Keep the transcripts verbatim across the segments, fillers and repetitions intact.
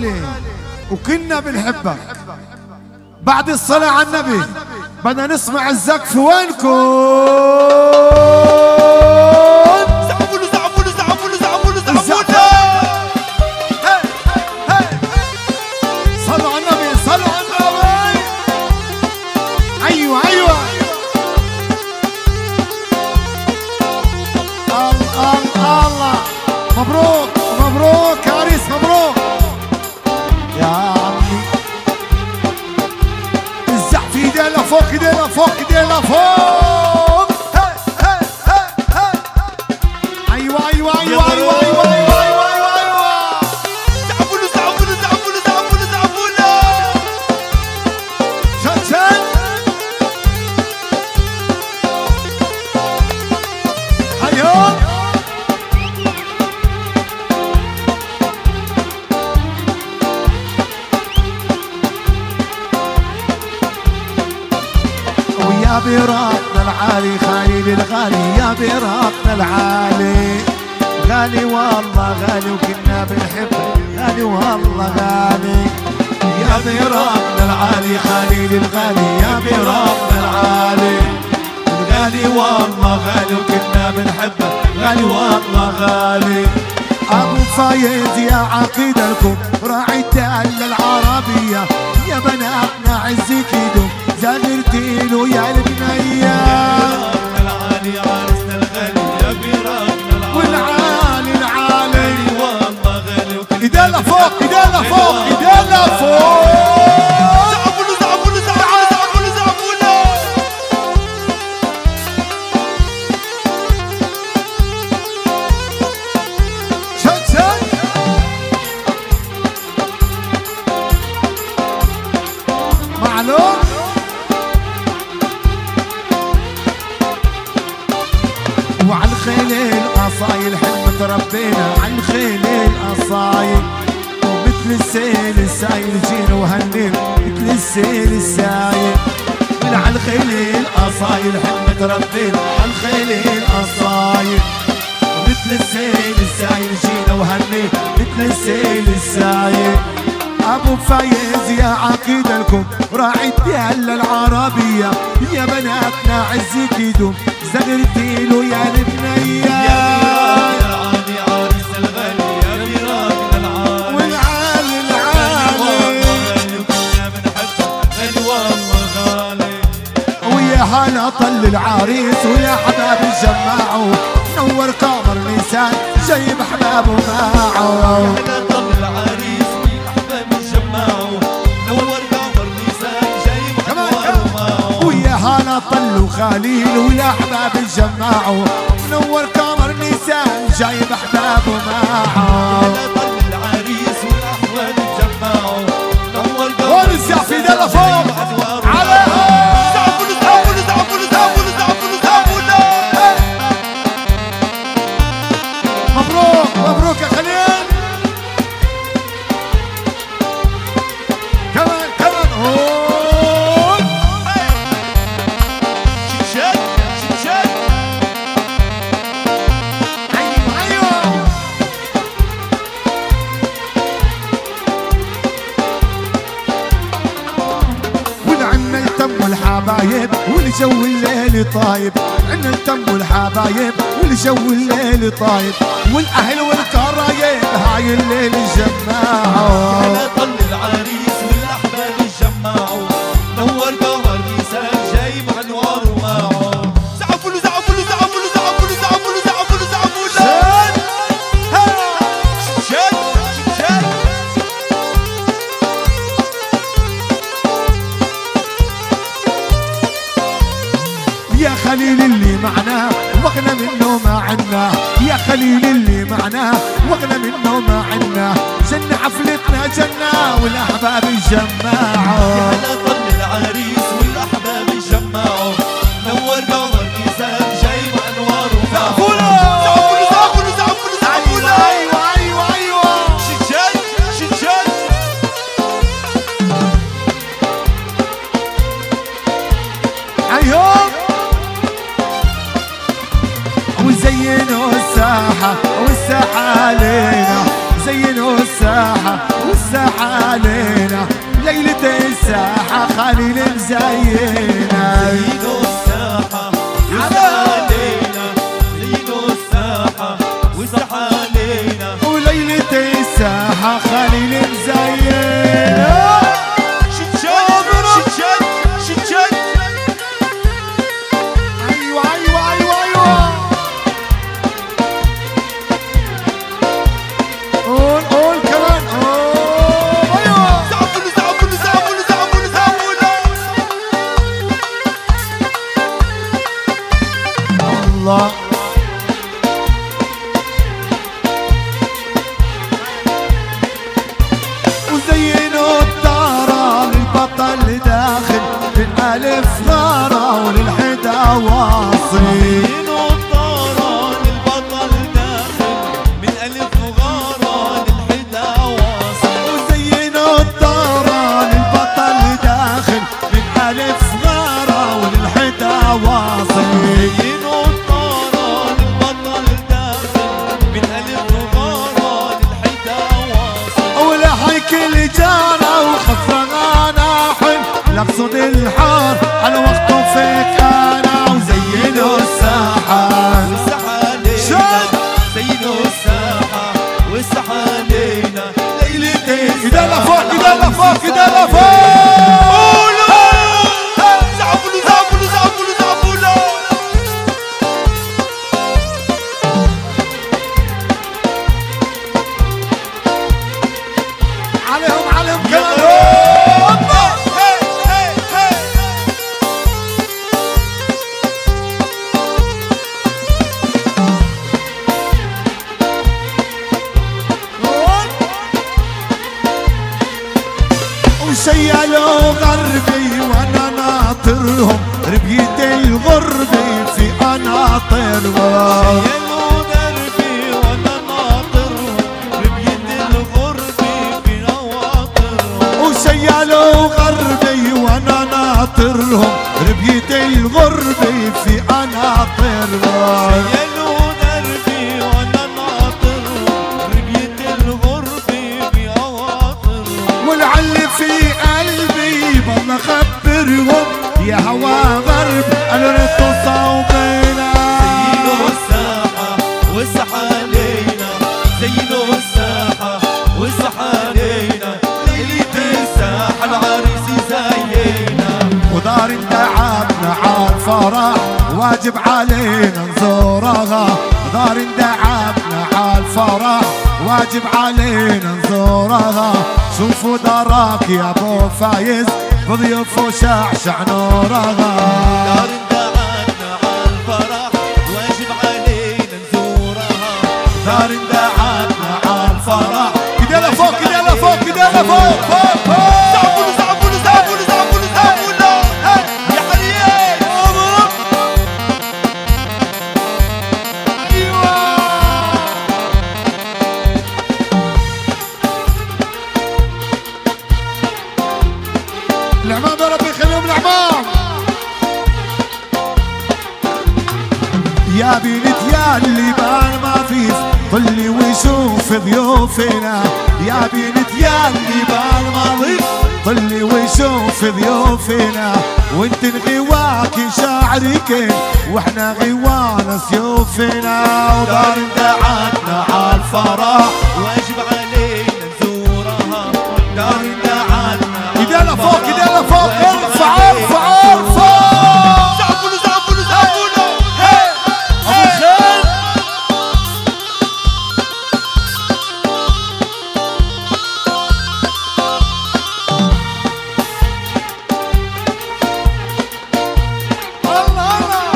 غالي وكنا بنحبك. بعد الصلاة على النبي بدنا نسمع الزقف وينكم؟ زعفوا له زعفوا له زعفوا له زعفوا له زعفوا له. صلوا على النبي صلوا على النبي. ايوه ايوه الله الله الله. مبروك مبروك يا عريس مبروك يا عمي. الزعف ايدينا فوق ايدينا فوق ايدينا فوق. ايوه ايوه ايوه ايوه ايوه ايوه ايوه ايوه ايوه. زعفوا له زعفوا له زعفوا له زعفوا له زعفوا له. شد شد. ايوه ويا براقنا العالي خليل الغالي يا براقنا العالي غالي والله غالي وكنا بنحبك غالي والله غالي. يا براقنا العالي خليل الغالي يا براقنا العالي غالي والله غالي وكنا بنحبك غالي والله غالي. ابو فايز يا عقيد لكم راعي الدالة العربية يا بناتنا عزك يدوم زغرتيلو يا البنية. العالي عرسنا الغالي يا براقنا العالي والعالي العالي والله غالي وكنا ايدينا فوق ايدينا فوق ايدينا فوق. زعفوا له زعفوا له زعفوا له زعفوا له زعفوا له. شد شد. معلوم وعلى الخيل القصايل حلمة ربينا على الخيل القصايل ومثل السيل السايل جينا وهنينا مثل السيل السايل. على الخيل القصايل حلمة ربينا على الخيل القصايل مثل السيل السايل جينا وهنينا مثل السيل السايل. ابو فايز يا عقيد لكم راعي الدالة العربية يا بناتنا عزك يدوم زغرتيلو يا البنية. يا العالي عريس الغالي يا براقنا العالي والعالي العالي غالي وكنا بنحبك غالي والله غالي. ويا هلا طل العريس ويا حباب الجماعه نور قمر نيسان جايب احبابه معه. هلا طل العريس والاحباب جمعوا نور قمر نيسان جايب احبابه معه. ويا هلا طل وخليل والاحباب الجماعه نور قمر نيسان جايب احبابه معه. هلا طل العريس والاحباب جمعوا نور قمر ونزع في دلا فوق عليها. زعفوا له زعفوا له زعفوا له زعفوا له زعفوا له زعفوا له. مبروك مبروك يا خليل. كمان كمان هون. شد شد ايوه ايوه ونعنا التم والحبايب والجو الليل طايب. عنا التم والحبايب والجو الليل طايب والاهل والقرايب هاي الليل جماعه. هلا طل العريس والاحباب جمعوا نور قمر نيسان جايب انواره معه. زعفوا له زعفوا له زعفوا له زعفوا له زعفوا له زعفوا له زعفوا له. شد شد شد. يا خليل اللي معنا واغنى منه ما عنا يا خليل اللي معنا واغنى منه ما عنا. جنة حفلتنا جنة والاحباب جماعه. هلا طل العريس والاحباب جمعوا نور قمر نيسان جايب انواره معه. زعفوا له زعفوا له زعفوا له زعفوا له زعفوا له. ايوه ايوه ايوه شد شد شد. ايوه وزينوا الساحة والساحة علينا زينوا الساحة والساحة الساحة خليل مزينة زينوا الساحة وسحالينا زينوا الساحة وسحالينا وليلة الساحة خليل مزينة شتشد شتشد شتشد أيوة أيوة أيوة أيوة قول قول كمان قول أيوة زعفلوا زعفلوا زعفلوا زعفلوا زعفلوا الله وزينوا الدار للبطل داخل للألف غارة وللحدا واصل زينوا الدار للبطل داخل من ألف غارة للحدا واصل وزينوا الدار للبطل داخل للألف غارة وللحدا واصل زينوا الدار للبطل داخل من ألف غارة للحدا واصل ولحيك الجارة وخفرانة حل لقصد الحار على وقته فيك أنا وزينوا الساحة والسحالينا زينوا الساحة والسحالينا ليلة إذا لفوق إذا لفوق إذا لفوق زعفلوا زعفلوا زعفلوا زعفلوا عليهم عليهم كمان هي هي هي وشيلوا غربي وانا ناطرهم ربية الغربي في قناطرهم يلو دربي وانا ناطرهم ببيد الغربي في نواطرهم وشيلوا غربي وانا ناطرهم ربية الغربي في قناطرهم يلو دربي وانا ناطرهم ببيد الغربي في نواطرهم والعل في قلبي بضل اخبرهم يا هوا غرب انا صوبنا زينوا الساحة والسحالينا زينوا الساحة والسحالينا ليلة الساحة العريس زينا ودار دعابنا عالفرح واجب علينا نزورها دار دعابنا عالفرح واجب علينا نزورها شوفوا دراك يا ابو فايز بضيوف وشعشع نورها دار دعاتنا عالفرح واجب علينا نزورها دار دعابنا عالفرح كده لفوق كده لفوق كده لفوق فوق فوق زعفلوا زعفلوا زعفلوا زعفلوا زعفلوا يا حريات العمام يا رب يخليهم العمام يا بنت يا اللي بان ما فيش طلي وشوف ضيوفنا يا بنت يا اللي بان ما فيش طلي وشوف ضيوفنا وانت الغواك شاعرك واحنا غوانا سيوفنا ودار دعاتنا عالفرح واجب علينا نزورها دار دعاتنا ايدينا فوق ايدينا فوق ارفع ارفع ارفع زعفلوا زعفلوا زعفلوا هي ابو الخير الله الله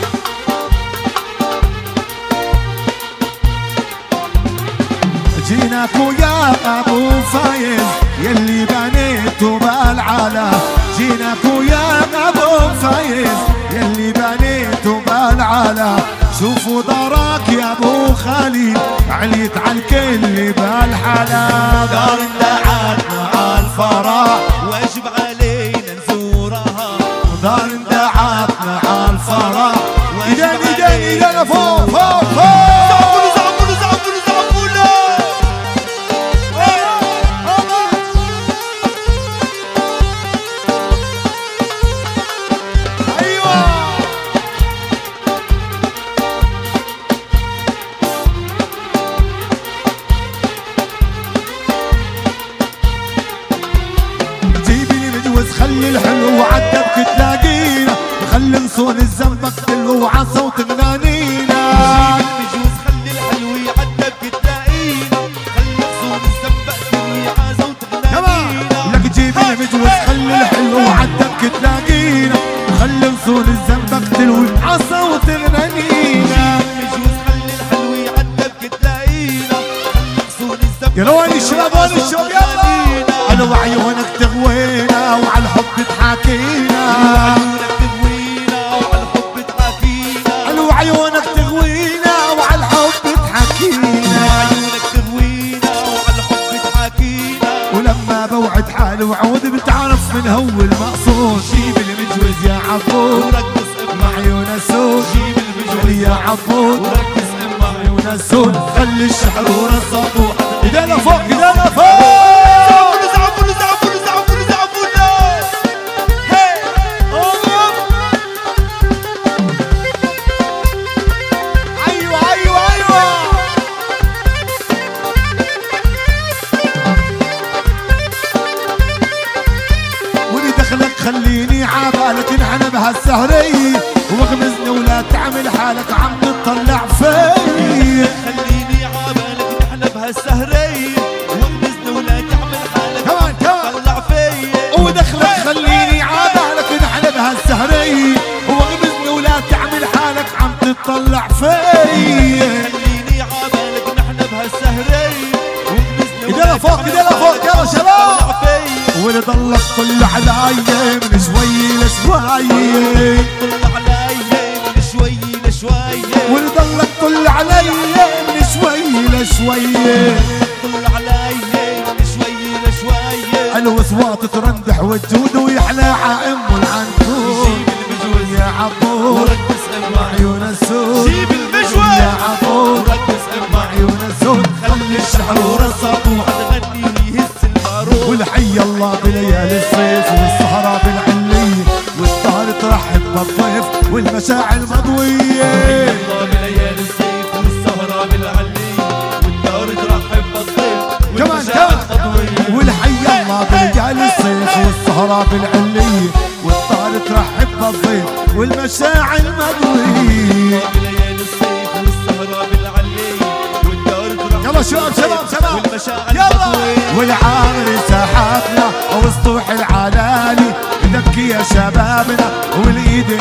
جيناك ويا ابو فايز يلي بنيته بالعلا جيناك ويا ابو فايز يلي بنيته بالعلا شوفوا دراك يا ابو خالد عليت على الكل بالحلا دار دعاتنا عالفرح واجب علينا نزورها دار دعاتنا عالفرح واجب ايدين ايدين علينا ايدين فوق نزورها. فوق فوق زعفلوا زعفلوا زعفلوا زعفلوا خلي الحلو عدبك تلاقينا، خلي نصون الزنبق تلو عصوت غنانينا. المجوز خلي الحلو يعدبك تلاقينا، خلي نصون الزنبق تلو عصوت غنانينا. لك جيب المجوز خلي الحلو عدبك تلاقينا، خلي نصون الزنبق تلو عصوت غنانينا. المجوز خلي الحلو يعدبك تلاقينا، خلي نصون الزنبق. يلا وين الشباب وين الشباب يلا. انا وعيونك تغوينا وعلى الحب تحاكينا، عيونك تغوينا وعلى الحب تحاكينا. انا وعيونك تغوينا وعلى الحب تحاكينا، عيونك تغوينا وعلى الحب تحاكينا. ولما بوعد حالي وعود بتعرف من هو المقصود. جيب المجوز يا عبود وركز مع عيون السود، جيب المجوز يا عبود وركز مع عيون عيون السود. خلي الشحر ورصاصه ايدينا فوق ايدينا فوق. زعفوا زعفوا زعفوا زعفوا الناس. هي ايوه ايوه ايوه. واللي دخلك خليني عبالك نحن بهالسهرية، واغمزني ولا تعمل حالك عم تطلع فيي. خليني عبالك نحن بهالسهرية، واغمزني ولا تعمل حالك كمان كمان. تطلع فيي. ودخلك خليني عبالك نحن بهالسهرية، واغمزني ولا تعمل حالك عم تطلع فيي. خليني عبالك نحن بهالسهرية، واغمزني ايدينا ولا فوق تعمل ايدينا فوق حالك يلا شباب. تطلع فيي. واللي ضلك طل علي من شوي لشوي، طل علي من شوي لشوي. واللي ضلك طل علي من شوي لشوي. طل علي من شوي لشوي. الوصوات ترندح والجود ويحلى عائم العنكود. جيب المجوز يا عبود وركز مع عيون السود، جيب المجوز يا عبود وركز مع عيون السود. خلي الشحر ورصاصه وحتغني ويهز البارود. والحي الله بليالي الصيف والسهرة بالعلية، والسهر ترحب بالضيف والمشاعر مضوية. الله بليالي الصيف والسهرة بالعلية، والدار ترحب بالضيف كمان والمشاعر كمان. مضوية. والحي الله بليالي الصيف والسهرة بالعلية، والسهر ترحب بالضيف والمشاعر مضوية. بليالي الصيف والسهرة بالعلية، والدار ترحب يلا شباب شباب شباب والمشاعر يلا. مضوية. والعامر ساحاتنا وسطوح العلالي، ذكي يا شبابنا والايد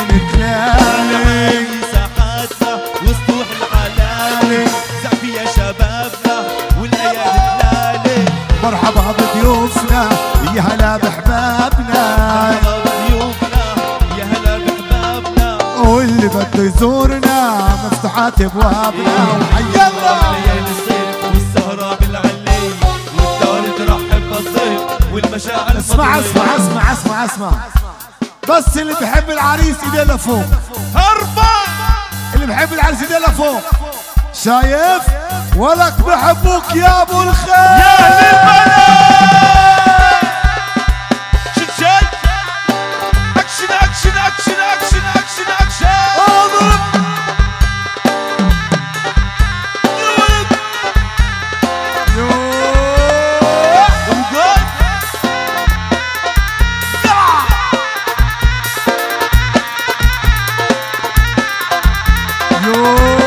تلالي. ساحاتنا وسطوح العلالي، زعفي يا شبابنا والايادي تلالي. مرحبا بضيوفنا يا هلا بحبابنا، مرحبا بضيوفنا يا هلا بحبابنا. واللي بده يزورنا مفتوحات ابوابنا. وحيا الله ليالي الصيف والسهرة بالعلية، والدار ترحب بالضيف والمشاعر اسمع مضوية. اسمع اسمع اسمع اسمع. بس اللي بحب العريس ايديه لفوق، ارفع. اللي بحب العريس ايديه لفوق. شايف ولك بحبوك يا ابو الخير. يا اهل البلد شد شد اكشن اكشن اكشن اكشن اكشن اكشن. اضرب يو